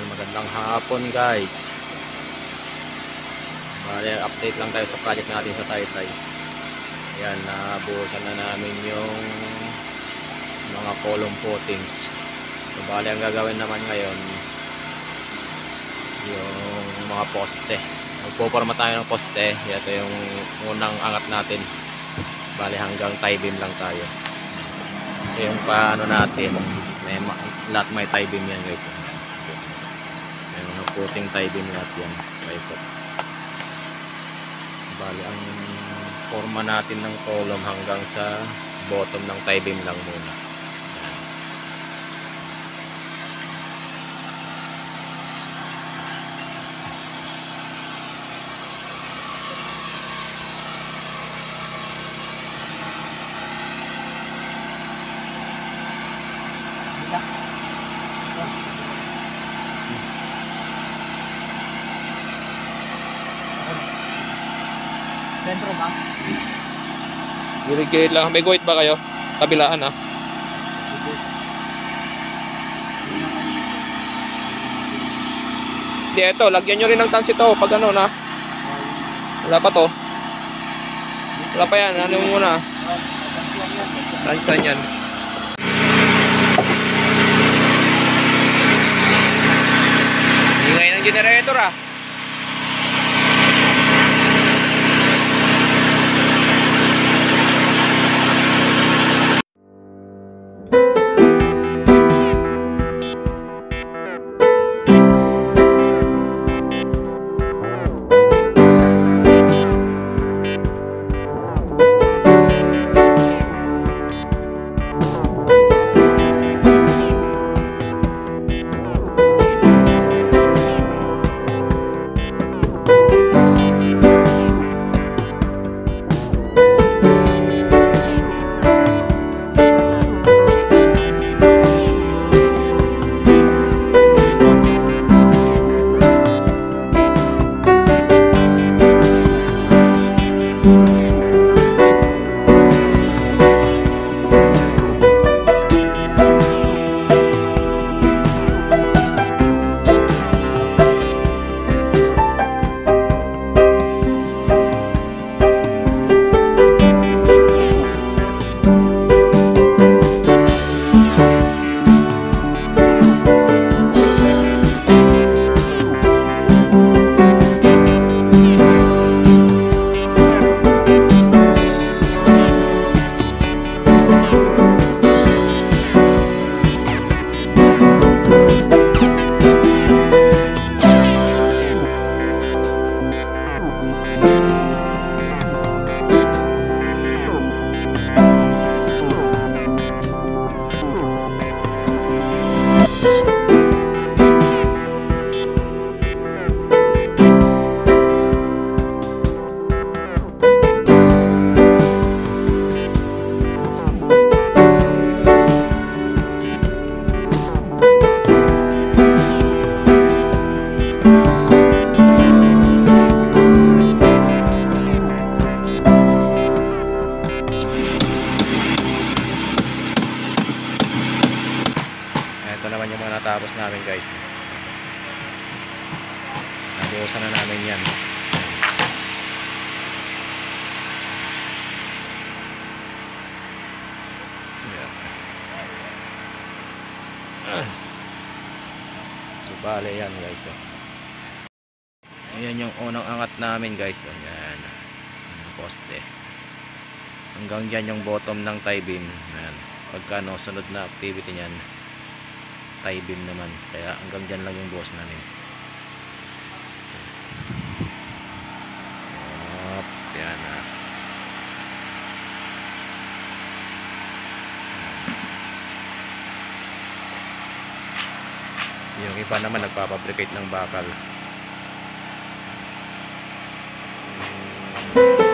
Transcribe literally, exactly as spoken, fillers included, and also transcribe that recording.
Yan, magandang hapon guys. Bale, update lang tayo sa project natin sa Taytay. Yan, nabuhusan na namin yung mga column footings. So bale, ang gagawin naman ngayon yung mga poste. Magpoporma tayo ng poste. Ito yung unang angat natin. Bale, hanggang tie beam lang tayo. So yung paano natin, may lahat may tie beam yan guys. May mga footing tie beam lahat yan. Tripod. Bali, ang forma natin ng column hanggang sa bottom ng tie beam lang muna. Sentro ba? Gilid-gilid lang. May guhit ba kayo? Kabilaan ah. Hindi, eto. Lagyan nyo rin ng tansi to. Pag ano na. Wala pa to. Wala pa yan. Ano muna? Tansan yan. Ingay ng generator ah. Ito naman yung mga natapos namin guys. Nabuhusan na namin yan. So bale yan guys. Ayan yung unang angat namin guys. Ayan. Poste. Hanggang dyan yung bottom ng tie beam. Ayan. Pagka no, sunod na activity nyan, tie beam naman, kaya hanggang dyan lang yung buhos namin. Op, yan ah. Yung iba naman nagpapabricate ng bakal.